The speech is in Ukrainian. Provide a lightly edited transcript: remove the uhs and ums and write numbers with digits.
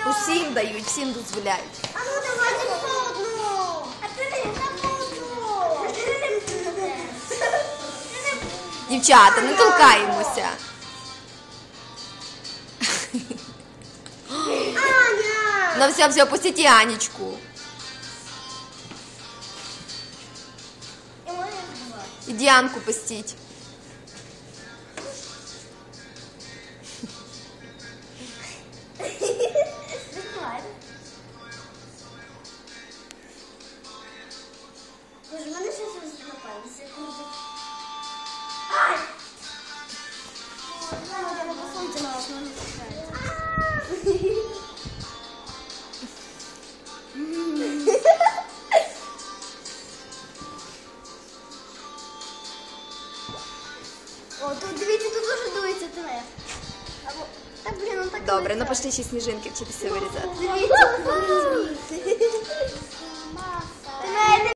Усім дають, всім дозволяють. А ну давайте по одну. А ти не по одну. Дівчата, не толкаємося. Аня! Ну все, пустіть Анечку. І мене два. І Діанку пустіть. Боже, в мене щось розлапалося. Ай! Треба посунути на вас, воно О, тут дивіться, тут дуже дується телефон. Та блін, он так. Добре, ну пошли ще сніжинки вчитися вирізати. Дивіться.